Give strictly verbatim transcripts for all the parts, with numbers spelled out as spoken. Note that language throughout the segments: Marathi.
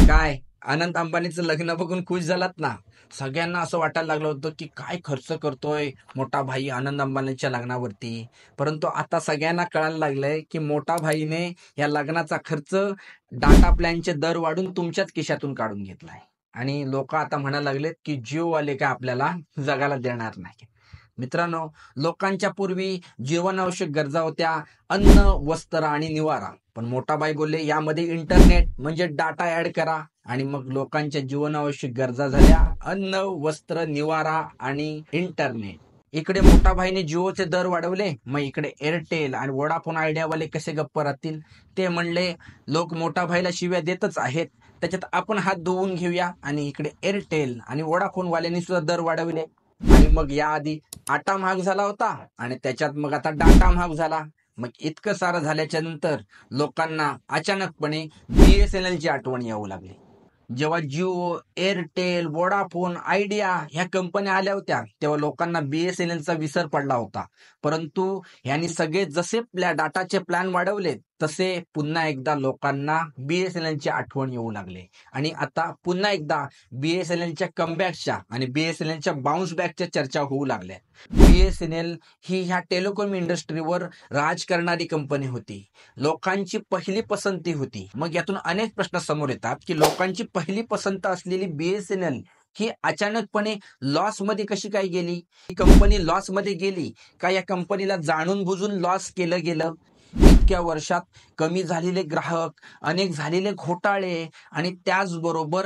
काय अनंत अंबानीचं लग्न बघून खुश झालात ना? सगळ्यांना असं वाटायला लागलं होतं की काय खर्च करतोय मोठा भाई आनंद अंबानीच्या लग्नावरती. परंतु आता सगळ्यांना कळायला लागलंय की मोठा भाईने या लग्नाचा खर्च डाटा प्लॅनचे दर वाढून तुमच्याच खिशातून काढून घेतलाय. आणि लोक आता म्हणायला लागलेत की जिओ वाले काय आपल्याला जगायला देणार नाही. मित्रांनो, लोकांच्या पूर्वी जीवनावश्यक गरजा होत्या अन्न, वस्त्र आणि निवारा. पण मोठा भाई बोलले यामध्ये इंटरनेट म्हणजे डाटा ऍड करा, आणि मग लोकांच्या जीवनावश्यक गरजा झाल्या अन्न, वस्त्र, निवारा आणि इंटरनेट. इकडे मोठा भाईने जिओचे दर वाढवले, मग इकडे एअरटेल आणि वोडाफोन आयडियावाले कसे गप्प राहतील? ते म्हणले लोक मोठा भाईला शिव्या देतच आहेत, त्याच्यात आपण हात धुवून घेऊया. आणि इकडे एअरटेल आणि वोडाफोन वाल्यांनी सुद्धा दर वाढवले. आणि मग याआधी आटा महाग झाला होता आणि त्याच्यात मग आता डाटा महाग झाला. मग इतकं सारं झाल्याच्या नंतर लोकांना अचानकपणे बीएसएनएल ची आठवण येऊ लागली. जेव्हा जिओ, एअरटेल, वोडाफोन, आयडिया ह्या कंपन्या आल्या होत्या तेव्हा लोकांना बीएसएनएलचा विसर पडला होता. परंतु यांनी सगळे जसे डाटाचे प्लॅन वाढवले तसे पुन्हा एकदा लोकांना बीएसएनएलची आठवण येऊ लागले. आणि आता पुन्हा एकदा बीएसएनएलच्या कमबॅकच्या आणि बीएसएनएलच्या बाउन्स बॅकच्या चर्चा होऊ लागल्या. बीएसएनएल ही ह्या टेलिकॉम इंडस्ट्रीवर राज करणारी कंपनी होती, लोकांची पहिली पसंती होती. मग यातून अनेक प्रश्न समोर येतात की लोकांची पहिली पसंत असलेली बीएसएनएल ही अचानकपणे लॉस मध्ये कशी काय गेली? ही कंपनी लॉस मध्ये गेली का या कंपनीला जाणून बुजून लॉस केलं गेलं? इतक्या वर्षात कमी झालेले ग्राहक, अनेक झालेले घोटाळे आणि त्याचबरोबर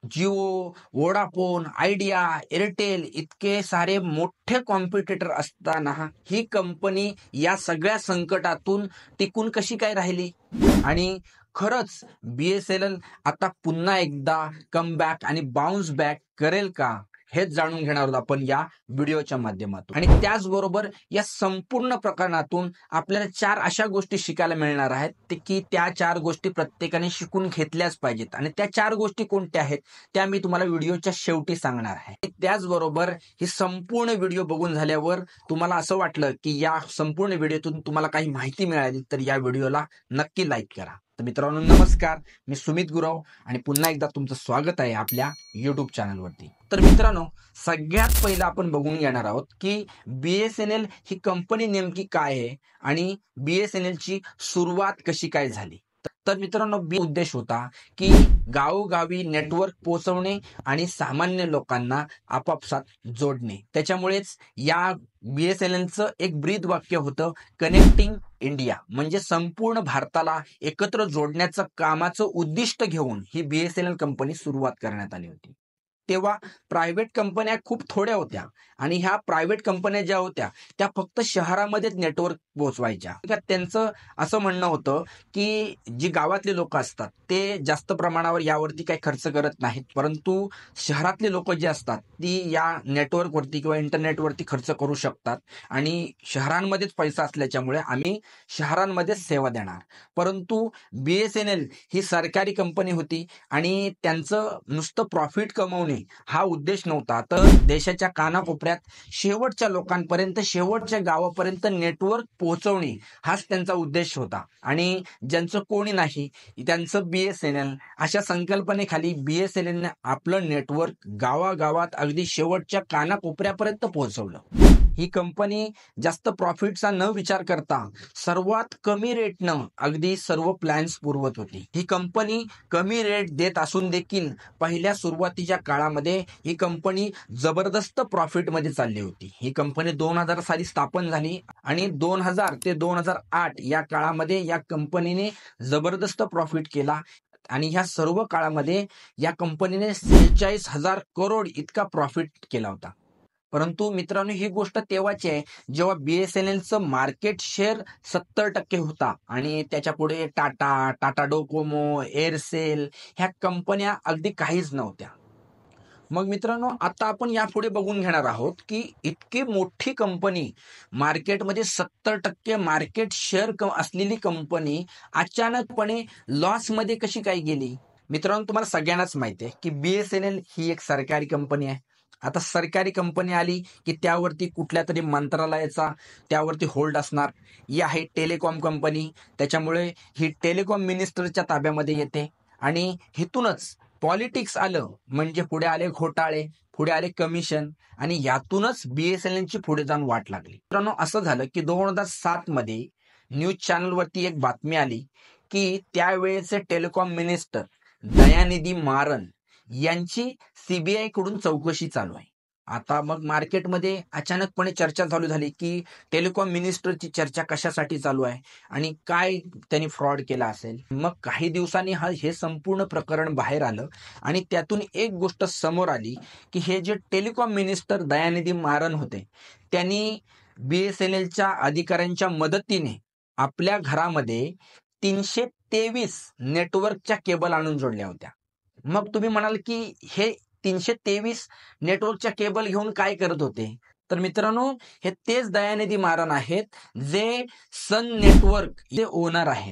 जिओ, वोडाफोन, आयडिया, एअरटेल इतके सारे मोठे कॉम्पिटिटर असताना ही कंपनी या सगळ्या संकटातून टिकून कशी काय राहिली? आणि खरंच बीएसएनएल आता पुन्हा एकदा कमबॅक आणि बाउन्स बॅक करेल का? हेच जाणून घेणार आहोत आपण या व्हिडिओच्या माध्यमातून. आणि त्याचबरोबर या संपूर्ण प्रकरणातून आपल्याला चार अशा गोष्टी शिकायला मिळणार आहेत ते की त्या चार गोष्टी प्रत्येकाने शिकून घेतल्याच पाहिजेत. आणि त्या चार गोष्टी कोणत्या आहेत त्या मी तुम्हाला व्हिडिओच्या शेवटी सांगणार आहे. त्याचबरोबर ही संपूर्ण व्हिडिओ बघून झाल्यावर तुम्हाला असं वाटलं की या संपूर्ण व्हिडिओतून तुम्हाला काही माहिती मिळाली तर या व्हिडिओला नक्की लाईक करा. तर मित्रांनो, नमस्कार, मी सुमित गुरव आणि पुन्हा एकदा तुमचं स्वागत आहे आपल्या युट्यूब चॅनलवरती. तर मित्रांनो, सगळ्यात पहिलं आपण बघून घेणार आहोत की बीएसएनएल ही कंपनी नेमकी काय आहे आणि बीएसएनएल ची सुरुवात कशी काय झाली. तर मित्रांनो, बी उद्देश होता की गावोगावी नेटवर्क पोहोचवणे आणि सामान्य लोकांना आपापसात जोडणे. त्याच्यामुळेच या बीएसएनएलचं एक ब्रीद वाक्य होतं कनेक्टिंग इंडिया, म्हणजे संपूर्ण भारताला एकत्र जोडण्याचं कामाचं उद्दिष्ट घेऊन ही बीएसएनएल कंपनी सुरुवात करण्यात आली होती. तेव्हा प्रायव्हेट कंपन्या खूप थोड्या होत्या आणि ह्या प्रायव्हेट कंपन्या ज्या होत्या त्या फक्त शहरामध्येच नेटवर्क पोहोचवायच्या. त्यांचं असं म्हणणं होतं की जी गावातले लोक असतात ते जास्त प्रमाणावर यावरती काही खर्च करत नाहीत, परंतु शहरातले लोक जे असतात ती या नेटवर्कवरती किंवा इंटरनेटवरती खर्च करू शकतात. आणि शहरांमध्येच पैसा असल्याच्यामुळे आम्ही शहरांमध्येच सेवा देणार. परंतु बीएसएनएल ही सरकारी कंपनी होती आणि त्यांचं नुसतं प्रॉफिट कमवणे हा उद्देश नव्हता, तर देशाच्या कानाकोपऱ्यात शेवटच्या लोकांपर्यंत, शेवटच्या गावापर्यंत नेटवर्क पोहोचवणे हाच त्यांचा उद्देश होता. आणि ज्यांचं कोणी नाही त्यांचं बीएसएनएल अशा संकल्पनेखाली बीएसएनएलने आपलं नेटवर्क गावागावात अगदी शेवटच्या कानाकोपऱ्यापर्यंत पोहोचवलं. ही कंपनी जास्त प्रॉफिटचा न विचार करता सर्वात कमी रेटनं अगदी सर्व प्लॅन्स पुरवत होती. ही कंपनी कमी रेट देत असून देखील पहिल्या सुरुवातीच्या काळामध्ये ही कंपनी जबरदस्त प्रॉफिटमध्ये चालली होती. ही कंपनी दोन हजार साली स्थापन झाली आणि दोन हजार ते दोन हजार आठ या काळामध्ये या कंपनीने जबरदस्त प्रॉफिट केला. आणि ह्या सर्व काळामध्ये या कंपनीने सेहेचाळीस हजार करोड इतका प्रॉफिट केला होता. परंतु मित्रांनो, ही गोष्ट तेव्हाची आहे जेव्हा बीएसएनएलचं मार्केट शेअर सत्तर टक्के होता आणि त्याच्या पुढे टाटा, टाटा डोकोमो, एअरसेल ह्या कंपन्या अगदी काहीच नव्हत्या. मग मित्रांनो, आता आपण यापुढे बघून घेणार आहोत की इतकी मोठी कंपनी, मार्केटमध्ये सत्तर टक्के मार्केट शेअर असलेली कंपनी अचानकपणे लॉसमध्ये कशी काय गेली. मित्रांनो, तुम्हाला सगळ्यांनाच माहिती आहे की बीएसएनएल ही एक सरकारी कंपनी आहे. आता सरकारी कंपनी आली की त्यावरती कुठल्या तरी मंत्रालयाचा त्यावरती होल्ड असणार. ही आहे टेलिकॉम कंपनी, त्याच्यामुळे ही टेलिकॉम मिनिस्टरच्या ताब्यामध्ये येते आणि हिथूनच पॉलिटिक्स आलं म्हणजे पुढे आले घोटाळे, पुढे आले कमिशन आणि यातूनच बीएसएनएलची पुढे जाऊन वाट लागली. मित्रांनो, असं झालं की दोन हजार सात मध्ये न्यूज चॅनलवरती एक बातमी आली की त्यावेळेचे टेलिकॉम मिनिस्टर दयानिधी मारन यांची सीबीआय कडून चौकशी चालू आहे. आता मग मार्केटमध्ये अचानकपणे चर्चा चालू झाली की टेलिकॉम मिनिस्टरची चर्चा कशासाठी चालू आहे आणि काय त्यांनी फ्रॉड केला असेल. मग काही दिवसांनी हा हे संपूर्ण प्रकरण बाहेर आलं आणि त्यातून एक गोष्ट समोर आली की हे जे टेलिकॉम मिनिस्टर दयानिधी मारन होते त्यांनी बीएसएनएलच्या अधिकाऱ्यांच्या मदतीने आपल्या घरामध्ये तीनशे तेवीस नेटवर्कच्या केबल आणून जोडल्या होत्या. मग तुम्ही म्हणाल की हे तीनशे तेवीस नेटवर्कच्या केबल घेऊन काय करत होते? तर मित्रांनो, हे तेच दयानिधी मारन आहेत जे सन नेटवर्क ओनर आहेत.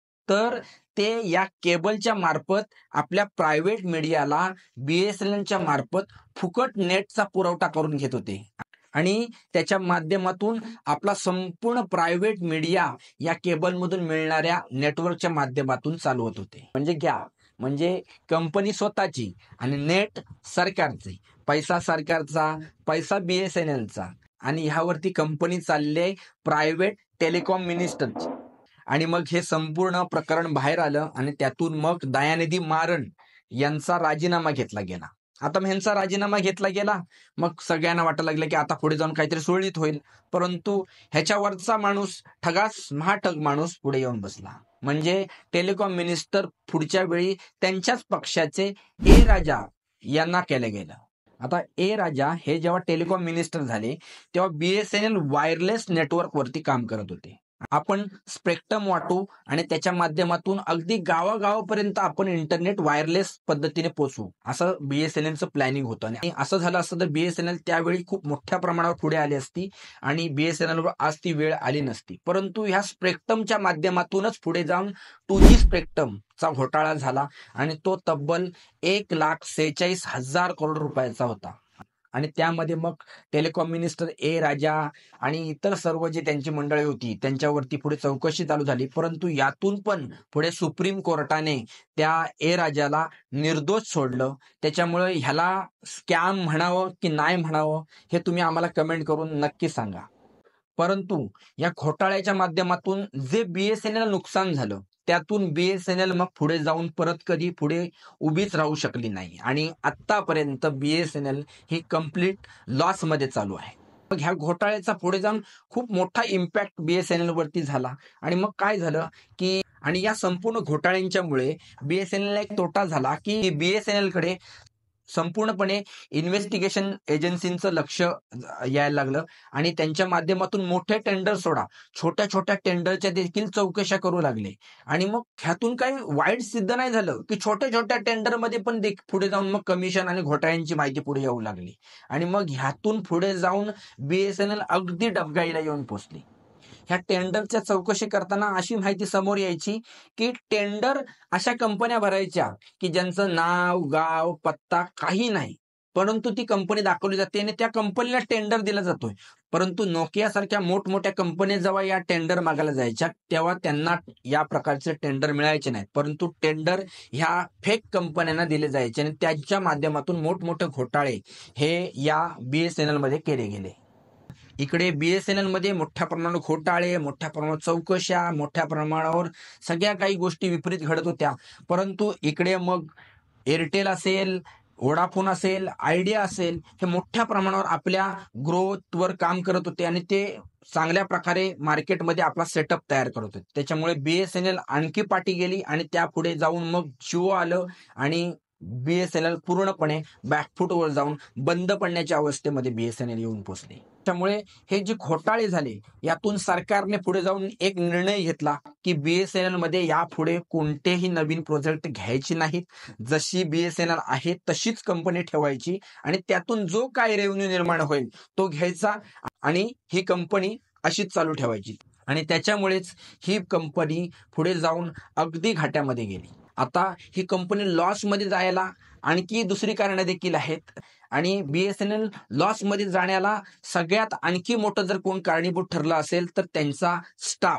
तर ते या केबलच्या मार्फत आपल्या प्रायव्हेट मीडियाला बीएसएनएलच्या मार्फत फुकट नेटचा पुरवठा करून घेत होते आणि त्याच्या माध्यमातून आपला संपूर्ण प्रायव्हेट मीडिया या केबलमधून मिळणाऱ्या नेटवर्कच्या माध्यमातून चालवत होते. म्हणजे घ्या, म्हणजे कंपनी स्वतःची आणि नेट सरकारचे, पैसा सरकारचा, पैसा बीएसएनएलचा आणि ह्यावरती कंपनी चालले प्रायव्हेट टेलिकॉम मिनिस्टरची. आणि मग हे संपूर्ण प्रकरण बाहेर आलं आणि त्यातून मग दयानिधी मारन यांचा राजीनामा घेतला गेला. आता मग ह्यांचा राजीनामा घेतला गेला, मग सगळ्यांना वाटायला लागलं की आता पुढे जाऊन काहीतरी सुरळीत होईल. परंतु ह्याच्यावरचा माणूस, ठगास महाठग माणूस पुढे येऊन बसला. म्हणजे टेलिकॉम मिनिस्टर पुढच्या वेळी त्यांच्याच पक्षाचे ए राजा यांना केलं गेलं. आता ए राजा हे जेव्हा टेलिकॉम मिनिस्टर झाले तेव्हा बीएसएनएल वायरलेस नेटवर्क वरती काम करत होते. आपण स्पेक्ट्रम वाटू आणि त्याच्या माध्यमातून अगदी गावागावापर्यंत आपण इंटरनेट वायरलेस पद्धतीने पोहोचू, असं बीएसएनएलचं प्लॅनिंग होतं. आणि असं झालं असतं तर बीएसएनएल त्यावेळी खूप मोठ्या प्रमाणावर पुढे आली असती आणि बीएसएनएलवर आज ती वेळ आली नसती. परंतु ह्या स्पेक्ट्रमच्या माध्यमातूनच पुढे जाऊन टू जी स्पेक्ट्रमचा घोटाळा झाला आणि तो तब्बल एक लाख सेहेचाळीस हजार करोड रुपयाचा होता. आणि त्यामध्ये मग टेलिकॉम मिनिस्टर ए राजा आणि इतर सर्व जे त्यांची मंडळी होती त्यांच्यावरती पुढे चौकशी चालू झाली. परंतु यातून पण पुढे सुप्रीम कोर्टाने त्या ए राजाला निर्दोष सोडलं. त्याच्यामुळे ह्याला स्कॅम म्हणावं की नाही म्हणावं हे तुम्ही आम्हाला कमेंट करून नक्की सांगा. परंतु या घोटाळ्याच्या माध्यमातून जे बीएसएनएल नुकसान झालं त्यातून बीएसएनएल मग पुढे जाऊन परत कधी पुढे उभीच राहू शकली नाही आणि आतापर्यंत बीएसएनएल ही कम्प्लीट लॉस मध्ये चालू आहे. मग ह्या घोटाळ्याचा पुढे जाऊन खूप मोठा इम्पॅक्ट बीएसएनएल वरती झाला आणि मग काय झालं की आणि या संपूर्ण घोटाळ्यांच्यामुळे बीएसएनएल एक तोटा झाला की बीएसएनएल कडे संपूर्णपणे इन्व्हेस्टिगेशन एजन्सींचं लक्ष यायला लागलं आणि त्यांच्या माध्यमातून मोठे टेंडर सोडा छोट्या छोट्या टेंडरच्या देखील चौकशा करू लागले. आणि मग ह्यातून काही वाईट सिद्ध नाही झालं की छोट्या छोट्या टेंडरमध्ये पण पुढे जाऊन मग कमिशन आणि घोटाळ्यांची माहिती पुढे येऊ लागली आणि मग ह्यातून पुढे जाऊन बीएसएनएल अगदी डबघाईला येऊन पोहोचली. ह्या टेंडरच्या चौकशी करताना अशी माहिती समोर यायची की टेंडर अशा कंपन्या भरायच्या की ज्यांचं नाव, गाव, पत्ता काही नाही, परंतु ती कंपनी दाखवली जाते आणि त्या कंपनीला टेंडर दिला जातोय. परंतु नोकिया सारख्या मोठमोठ्या कंपन्या जेव्हा या टेंडर मागायला जायच्या तेव्हा त्यांना या प्रकारचे टेंडर मिळायचे नाहीत, परंतु टेंडर ह्या फेक कंपन्यांना दिले जायचे आणि त्यांच्या माध्यमातून मोठमोठे घोटाळे हे या बीएसएनएल मध्ये केले गेले. इकडे बीएसएनएल मध्ये मोठ्या प्रमाणावर घोटाळे, मोठ्या प्रमाणावर चौकशा, मोठ्या प्रमाणावर सगळ्या काही गोष्टी विपरीत घडत होत्या. परंतु इकडे मग एअरटेल असेल, वोडाफोन असेल, आयडिया असेल, हे मोठ्या प्रमाणावर आपल्या ग्रोथवर काम करत होते आणि ते चांगल्या प्रकारे मार्केटमध्ये आपला सेटअप तयार करत होते. त्याच्यामुळे बीएसएनएल आणखी पाठी गेली आणि त्यापुढे जाऊन मग जिओ आलं आणि बीएसएनएल पूर्णपणे बॅकफूटवर जाऊन बंद पडण्याच्या अवस्थेमध्ये बीएसएनएल येऊन पोहोचले. त्यामुळे हे जे घोटाळे झाले यातून सरकारने पुढे जाऊन एक निर्णय घेतला की बीएसएनएल मध्ये यापुढे कोणतेही नवीन प्रोजेक्ट घ्यायचे नाहीत. जशी बीएसएनएल आहे तशीच कंपनी ठेवायची आणि त्यातून जो काय रेव्हेन्यू निर्माण होईल तो घ्यायचा आणि ही कंपनी अशीच चालू ठेवायची. आणि त्याच्यामुळेच ही कंपनी पुढे जाऊन अगदी घाट्यामध्ये गेली. आता ही कंपनी लॉस मध्ये जायला आणखी दुसरी कारणं देखील आहेत आणि बीएसएनएल लॉस मध्ये जाण्याला सगळ्यात आणखी मोठं जर कोण कारणीभूत ठरलं असेल तर त्यांचा स्टाफ.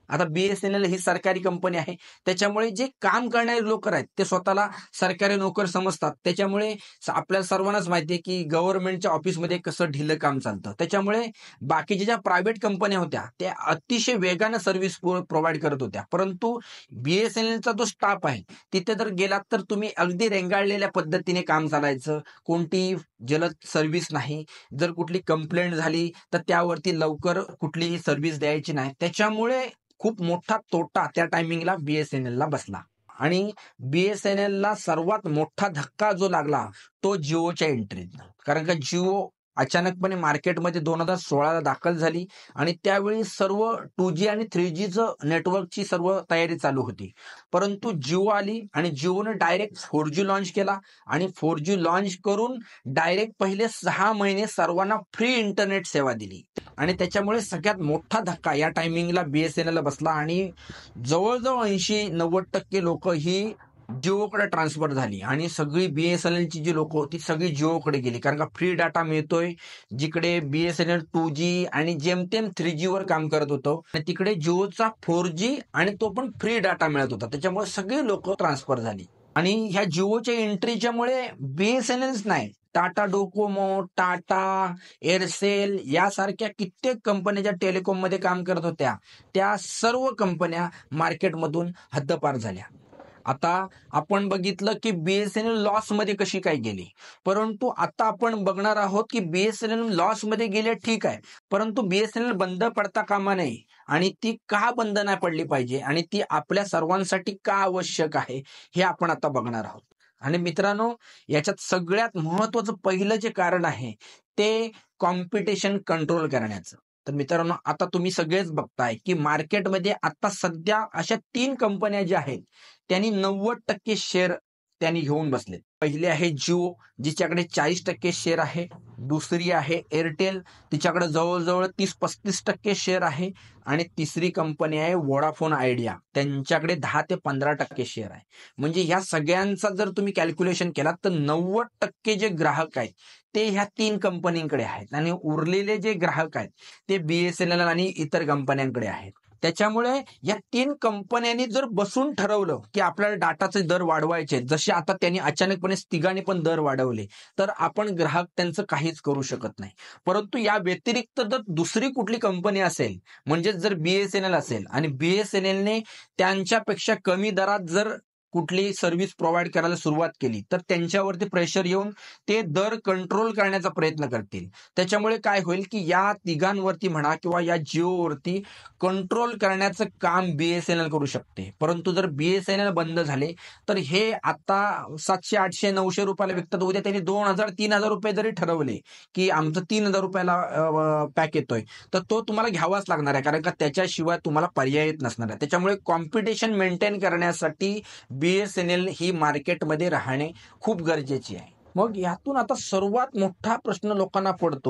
आता बीएसएनएल ही सरकारी कंपनी आहे, त्याच्यामुळे जे काम करणारे लोक आहेत ते स्वतःला सरकारी नोकर समजतात. त्याच्यामुळे आपल्याला सर्वांनाच माहिती आहे की गव्हर्नमेंटच्या ऑफिसमध्ये कसं ढिलं काम चालतं. त्याच्यामुळे बाकीच्या ज्या प्रायव्हेट कंपन्या होत्या त्या अतिशय वेगानं सर्व्हिस प्रोव्हाइड करत होत्या. परंतु बीएसएनएलचा जो स्टाफ आहे तिथे जर गेलात तर तुम्ही अगदी रेंगाळलेल्या पद्धतीने काम चालायचं, कोणती जलद सर्व्हिस नाही. जर कुठली कंप्लेंट झाली तर त्यावरती लवकर कुठलीही सर्व्हिस द्यायची नाही. त्याच्यामुळे खूप मोठा तोटा त्या टायमिंगला बीएसएनएलला बसला. आणि बीएसएनएलला सर्वात मोठा धक्का जो लागला तो जिओच्या एंट्रीतनं. कारण का जिओ अचानकपणे मार्केटमध्ये दोन हजार सोळाला दाखल झाली आणि त्यावेळी सर्व टू जी आणि थ्री जीचं नेटवर्कची सर्व तयारी चालू होती. परंतु जिओ आली आणि जिओनं डायरेक्ट फोर जी लॉन्च केला आणि फोर जी लॉन्च करून डायरेक्ट पहिले सहा महिने सर्वांना फ्री इंटरनेट सेवा दिली. आणि त्याच्यामुळे सगळ्यात मोठा धक्का या टायमिंगला बीएसएनएलला बसला आणि जवळजवळ ऐंशी नव्वद टक्के लोक ही जिओकडे ट्रान्सफर झाली आणि सगळी बीएसएनएलची जी लोक होती सगळी जिओकडे गेली. कारण का फ्री डाटा मिळतोय, जिकडे बीएसएनएल टू जी आणि जेमतेम थ्री जी वर काम करत होतं आणि तिकडे जिओचा फोर जी आणि तो पण फ्री डाटा मिळत होता. त्याच्यामुळे सगळे लोक ट्रान्सफर झाली. आणि ह्या जिओच्या एंट्रीच्यामुळे बीएसएनएलच नाही, टाटा डोकोमो, टाटा, एअरसेल यासारख्या कित्येक कंपन्या ज्या टेलिकॉम मध्ये काम करत होत्या त्या सर्व कंपन्या मार्केटमधून हद्दपार झाल्या. आता आपण बघितलं की बीएसएनएल लॉस मध्ये कशी काय गेली, परंतु आता आपण बघणार आहोत की बीएसएनएल लॉस मध्ये गेले ठीक आहे, परंतु बीएसएनएल बंद पडता कामा नये आणि ती का बंद नाही पडली पाहिजे आणि ती आपल्या सर्वांसाठी का आवश्यक आहे हे आपण आता बघणार आहोत. आणि मित्रांनो, याच्यात सगळ्यात महत्वाचं पहिलं जे कारण आहे ते कॉम्पिटिशन कंट्रोल करण्याचं. तर मित्रांनो, आता तुम्ही सगळेच बघताय की मार्केटमध्ये आता सध्या अशा तीन कंपन्या ज्या आहेत त्यांनी नव्वद टक्के शेअर त्यांनी घेऊन बसले. पहिली आहे जिओ, जिच्याकडे चाळीस टक्के शेअर आहे. दुसरी आहे एअरटेल, तिच्याकडे जवळजवळ तीस पस्तीस टक्के शेअर आहे. आणि तिसरी कंपनी आहे वोडाफोन आयडिया, त्यांच्याकडे दहा ते पंधरा टक्के शेअर आहे. म्हणजे ह्या सगळ्यांचा जर तुम्ही कॅल्क्युलेशन केलात तर नव्वद टक्के जे ग्राहक आहेत ते ह्या तीन कंपनींकडे आहेत आणि उरलेले जे ग्राहक आहेत ते बीएसएनएल आणि इतर कंपन्यांकडे आहेत. त्याच्यामुळे या तीन कंपन्यांनी जर बसून ठरवलं की आपल्याला डाटाचे दर वाढवायचे, जसे आता त्यांनी अचानकपणे तिघांनी पण दर वाढवले, तर आपण ग्राहक त्यांचं काहीच करू शकत नाही. परंतु या व्यतिरिक्त जर दुसरी कुठली कंपनी असेल, म्हणजे जर बीएसएनएल असेल आणि बीएसएनएलने त्यांच्यापेक्षा कमी दरात जर कुठली सर्व्हिस प्रोव्हाइड करायला सुरुवात केली तर त्यांच्यावरती प्रेशर येऊन ते दर कंट्रोल करण्याचा प्रयत्न करतील. त्याच्यामुळे काय होईल की या तिघांवरती म्हणा किंवा या जिओवरती कंट्रोल करण्याचं काम बीएसएनएल करू शकते. परंतु जर बीएसएनएल बंद झाले तर हे आता सातशे आठशे नऊशे रुपयाला विकतात, उद्या त्यांनी दोन हजार तीन हजार रुपये जरी ठरवले की आमचं तीन हजार रुपयाला पॅक येतोय तर तो तुम्हाला घ्यावाच लागणार आहे, कारण का त्याच्याशिवाय तुम्हाला पर्यायच नसणार आहे. त्याच्यामुळे कॉम्पिटिशन मेंटेन करण्यासाठी बीएसएनएल ही मार्केटमध्ये राहणे खूप गरजेची आहे. मग यातून आता सर्वात मोठा प्रश्न लोकांना पडतो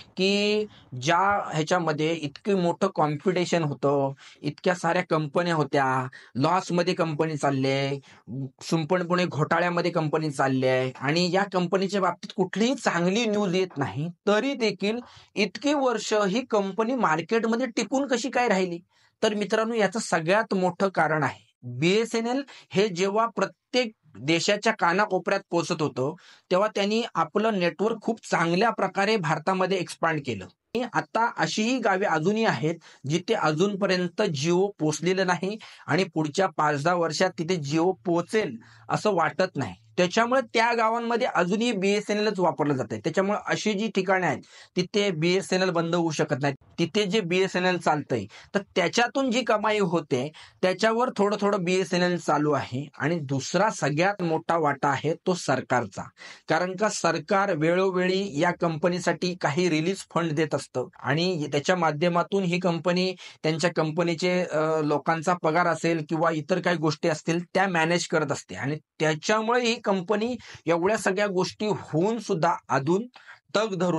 की ज्या ह्याच्यामध्ये इतकं मोठं कॉम्पिटिशन होतं, इतक्या साऱ्या कंपन्या होत्या, लॉसमध्ये कंपनी चालले, संपूर्णपणे घोटाळ्यामध्ये कंपनी चालली आहे आणि या कंपनीच्या बाबतीत कुठलीही चांगली न्यूज येत नाही, तरी देखील इतकी वर्ष ही कंपनी मार्केटमध्ये टिकून कशी काय राहिली? तर मित्रांनो, याचं सगळ्यात मोठं कारण आहे बीएसएनएल हे जेव्हा प्रत्येक देशाच्या कानाकोपऱ्यात पोहोचत होतं तेव्हा त्यांनी आपलं नेटवर्क खूप चांगल्या प्रकारे भारतामध्ये एक्सपांड केलं. आता अशीही गावे अजूनही आहेत जिथे अजूनपर्यंत जिओ पोचलेलं नाही आणि पुढच्या पाच दहा वर्षात तिथे जिओ पोहोचेल असं वाटत नाही. त्याच्यामुळे त्या गावांमध्ये अजूनही बीएसएनएलच वापरलं जाते. त्याच्यामुळे अशी जी ठिकाणे आहेत तिथे बीएसएनएल बंद होऊ शकत नाही. तिथे जे बीएसएनएल चालतंय तर त्याच्यातून जी कमाई होते त्याच्यावर थोडं थोडं बीएसएनएल चालू आहे. आणि दुसरा सगळ्यात मोठा वाटा आहे तो सरकारचा, कारण का सरकार वेळोवेळी या कंपनीसाठी काही रिलीज फंड देत असतं आणि त्याच्या माध्यमातून ही कंपनी त्यांच्या कंपनीचे लोकांचा पगार असेल किंवा इतर काही गोष्टी असतील त्या मॅनेज करत असते. आणि त्याच्यामुळे ही कंपनी एवढ्या सगळ्या गोष्टी होऊन सुद्धा अजून तग धरून आहे.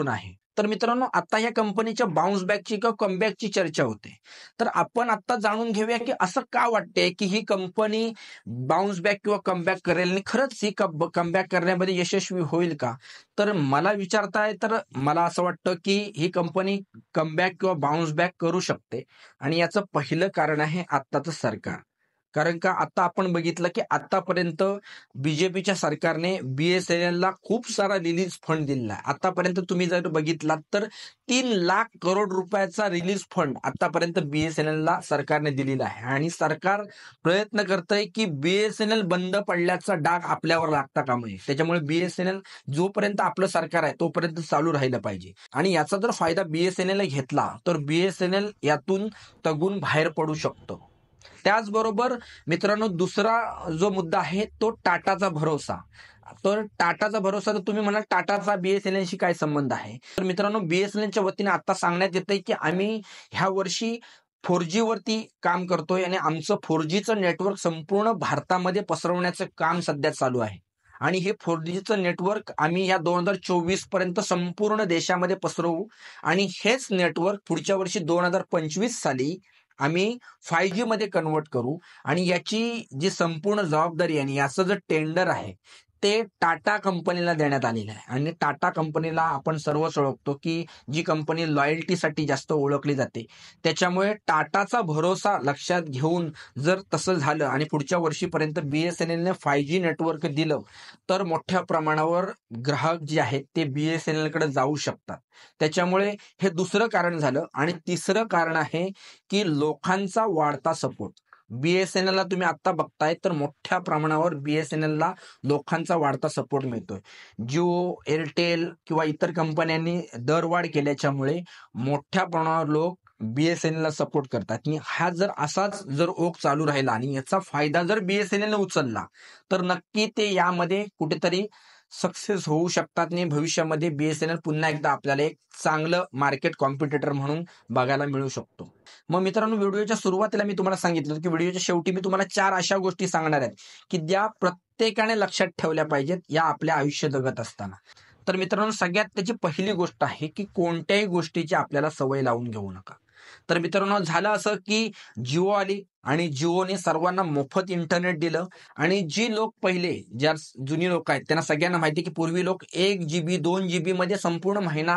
तर मित्रांनो, आता या कंपनीच्या बाउन्स बॅकची किंवा कमबॅकची चर्चा होते. तर आपण आता जाणून घेऊया की असं का वाटतंय की ही कंपनी बाउन्स बॅक किंवा कमबॅक करेल आणि खरंच ही कमबॅक करण्यामध्ये यशस्वी होईल का? तर मला विचारताय तर मला असं वाटतं की ही कंपनी कमबॅक किंवा बाउन्स बॅक करू शकते आणि याचं पहिलं कारण आहे आत्ताचं सरकार. कारण का आता आपण बघितलं की आतापर्यंत बीजेपीच्या सरकारने बीएसएनएलला खूप सारा रिलीज फंड दिलेला आहे. आतापर्यंत तुम्ही जर बघितलात तर तीन लाख करोड रुपयाचा रिलीज फंड आतापर्यंत बीएसएनएलला सरकारने दिलेला आहे आणि सरकार प्रयत्न करतंय की बीएसएनएल बंद पडल्याचा डाग आपल्यावर लागता कामा नये. त्याच्यामुळे बीएसएनएल जोपर्यंत आपलं सरकार आहे तोपर्यंत चालू राहिलं पाहिजे आणि याचा जर फायदा बीएसएनएल घेतला तर बीएसएनएल यातून तगून बाहेर पडू शकतो. त्याचबरोबर मित्रांनो, दुसरा जो मुद्दा आहे तो टाटाचा भरोसा. तर टाटाचा भरोसा, तर तुम्ही म्हणाल टाटाचा बीएसएनएलशी काय संबंध आहे? तर मित्रांनो, बीएसएनएलच्या वतीने आता सांगण्यात येतंय की आम्ही ह्या वर्षी फोर जी वरती काम करतोय आणि आमचं फोर जीचं नेटवर्क संपूर्ण भारतामध्ये पसरवण्याचं काम सध्या चालू आहे आणि हे फोर जीचं नेटवर्क आम्ही या दोन हजार चोवीस पर्यंत संपूर्ण देशामध्ये पसरवू आणि हेच नेटवर्क पुढच्या वर्षी दोन हजार पंचवीस साली आम्ही फाईव्ह जी मध्ये कन्वर्ट करू आणि याची जी संपूर्ण जबाबदारी आणि याचं जे टेंडर आहे ते टाटा कंपनीला देण्यात आलेलं आहे आणि टाटा कंपनीला आपण सर्वच ओळखतो की जी कंपनी लॉयल्टीसाठी जास्त ओळखली जाते. त्याच्यामुळे टाटाचा भरोसा लक्षात घेऊन जर तसं झालं आणि पुढच्या वर्षीपर्यंत बीएसएनएलने फाईव्ह जी नेटवर्क दिलं तर मोठ्या प्रमाणावर ग्राहक जे आहेत ते बीएसएनएल कडे जाऊ शकतात. त्याच्यामुळे हे दुसरं कारण झालं आणि तिसरं कारण आहे की लोकांचा वाढता सपोर्ट. बीएसएनएलला तुम्ही आता बघताय तर मोठ्या प्रमाणावर बीएसएनएलला लोकांचा वाढता सपोर्ट मिळतोय. जिओ, एअरटेल किंवा इतर कंपन्यांनी दरवाढ केल्याच्यामुळे मोठ्या प्रमाणावर लोक बीएसएनएलला सपोर्ट करतात आणि हा जर असाच जर ओघ चालू राहिला आणि याचा फायदा जर बीएसएनएलने उचलला तर नक्की ते यामध्ये कुठेतरी सक्सेस होऊ शकतात आणि भविष्यामध्ये बीएसएनएल पुन्हा एकदा आपल्याला एक चांगलं मार्केट कॉम्पिटिटर म्हणून बघायला मिळू शकतो. मग मित्रांनो, व्हिडिओच्या सुरुवातीला मी तुम्हाला सांगितलं की व्हिडिओच्या शेवटी मी तुम्हाला चार अशा गोष्टी सांगणार आहेत की ज्या प्रत्येकाने लक्षात ठेवल्या पाहिजेत या आपल्या आयुष्य जगत असताना. तर मित्रांनो, सगळ्यात त्याची पहिली गोष्ट आहे की कोणत्याही गोष्टीची आपल्याला सवय लावून घेऊ नका. तर मित्रांनो, झालं असं की जिओ आली आणि जिओने सर्वांना मोफत इंटरनेट दिलं आणि जी लोक पहिले ज्या जुनी लोक आहेत त्यांना सगळ्यांना माहिती की पूर्वी लोक एक जीबी दोन जीबी मध्ये संपूर्ण महिना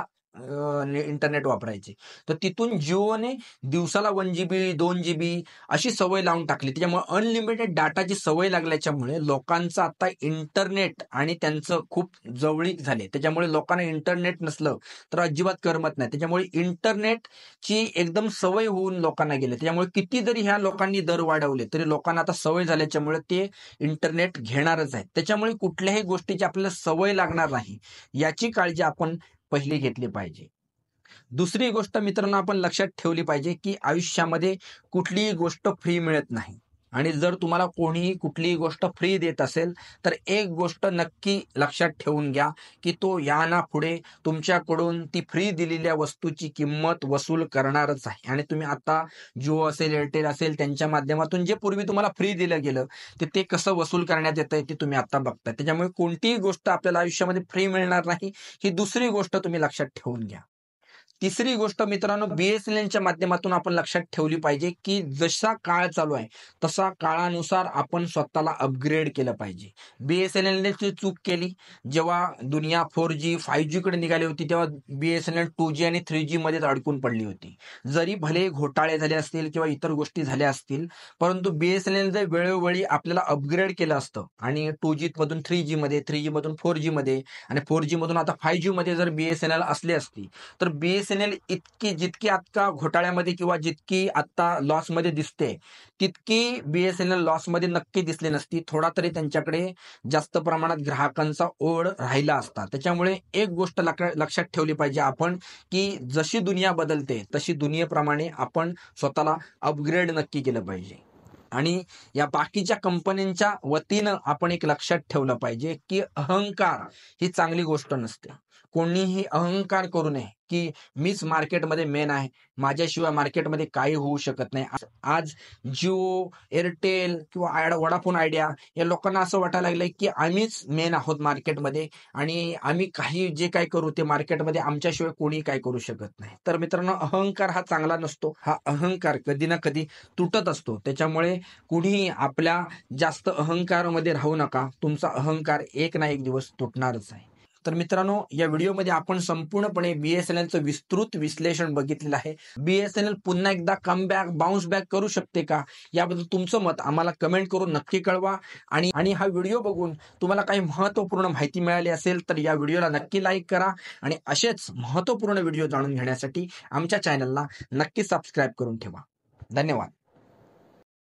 इंटरनेट वापरायचे. तर तिथून जिओने दिवसाला वन जीबी दोन जीबी अशी सवय लावून टाकली. त्याच्यामुळे अनलिमिटेड डाटाची सवय लागल्याच्यामुळे लोकांचं आता इंटरनेट आणि त्यांचं खूप जवळीक झाले. त्याच्यामुळे लोकांना इंटरनेट नसलं तर अजिबात करमत नाही. त्याच्यामुळे इंटरनेटची एकदम सवय होऊन लोकांना गेले. त्याच्यामुळे किती जरी ह्या लोकांनी दर वाढवले तरी लोकांना आता सवय झाल्याच्यामुळे ते इंटरनेट घेणारच आहे. त्याच्यामुळे कुठल्याही गोष्टीची आपल्याला सवय लागणार नाही याची काळजी आपण पहिली घेतली पाहिजे. दुसरी गोष्ट मित्रांनो, आपण लक्षात ठेवली पाहिजे की आयुष्यामध्ये कुठलीही गोष्ट फ्री मिळत नाही आणि जर तुम्हाला कोणीही कुठलीही गोष्ट फ्री देत असेल तर एक गोष्ट नक्की लक्षात ठेवून घ्या की तो याना पुढे तुमच्याकडून ती फ्री दिलेल्या वस्तूची किंमत वसूल करणारच आहे. आणि तुम्ही आता जिओ असेल, एअरटेल असेल त्यांच्या माध्यमातून जे पूर्वी तुम्हाला फ्री दिलं गेलं ते ते कसं वसूल करण्यात येतंय ते तुम्ही आता बघताय. त्याच्यामुळे कोणतीही गोष्ट आपल्याला आयुष्यामध्ये फ्री मिळणार नाही ही दुसरी गोष्ट तुम्ही लक्षात ठेवून घ्या. तिसरी गोष्ट मित्रांनो, बीएसएनएलच्या माध्यमातून आपण लक्षात ठेवली पाहिजे की जसा काळ चालू आहे तसा काळानुसार आपण स्वतःला अपग्रेड केलं पाहिजे. बीएसएनएलने ती चूक केली. जेव्हा दुनिया फोर जी फाईव्ह जी कडे निघाली होती तेव्हा बीएसएनएल टू जी आणि थ्री जी मध्येच अडकून पडली होती. जरी भले घोटाळे झाले असतील किंवा इतर गोष्टी झाल्या असतील परंतु बीएसएनएल जर वेळोवेळी आपल्याला अपग्रेड केलं असतं आणि टू जी मधून थ्री जी मध्ये, थ्री जी मधून फोर जी मध्ये आणि फोर जी मधून आता फाईव्ह जी मध्ये जर बीएसएनएल असली असती तर बीएसएनएल इतकी जितकी आता घोटाळ्यामध्ये किंवा जितकी आता लॉसमध्ये दिसते तितकी बीएसएनएल लॉसमध्ये नक्की दिसली नसती. थोडा तरी त्यांच्याकडे जास्त प्रमाणात ग्राहकांचा ओढ राहिला असता. त्याच्यामुळे एक गोष्ट लक्षात ठेवली पाहिजे आपण की जशी दुनिया बदलते तशी दुनियेप्रमाणे आपण स्वतःला अपग्रेड नक्की केलं पाहिजे. आणि या बाकीच्या कंपन्यांच्या वतीनं आपण एक लक्षात ठेवलं पाहिजे की अहंकार ही चांगली गोष्ट नसते. कोणीही अहंकार करू नये. की मीच मार्केटमध्ये मेन आहे, माझ्याशिवाय मार्केटमध्ये काही होऊ शकत नाही. आज जिओ, एअरटेल किंवा आय- वडाफोन आयडिया या लोकांना असं वाटायला लागलंय की आम्हीच मेन आहोत मार्केटमध्ये आणि आम्ही काही जे काय करू ते मार्केटमध्ये आमच्याशिवाय कोणी काय करू शकत नाही. तर मित्रांनो, अहंकार हा चांगला नसतो. हा अहंकार कधी ना कधी तुटत असतो. त्याच्यामुळे कुणीही आपल्या जास्त अहंकारामध्ये राहू नका. तुमचा अहंकार एक ना एक दिवस तुटणारच आहे. तर मित्रांनो, या व्हिडिओमध्ये आपण संपूर्णपणे बीएसएनएलचं विस्तृत विश्लेषण बघितलेलं आहे. बीएसएनएल पुन्हा एकदा कम बॅक बाउन्स बॅक करू शकते का, याबद्दल तुमचं मत आम्हाला कमेंट करून नक्की कळवा. आणि आणि हा व्हिडिओ बघून तुम्हाला काही महत्त्वपूर्ण माहिती मिळाली असेल तर या व्हिडिओला नक्की लाईक करा आणि असेच महत्त्वपूर्ण व्हिडिओ जाणून घेण्यासाठी आमच्या चॅनलला नक्की सबस्क्राईब करून ठेवा. धन्यवाद.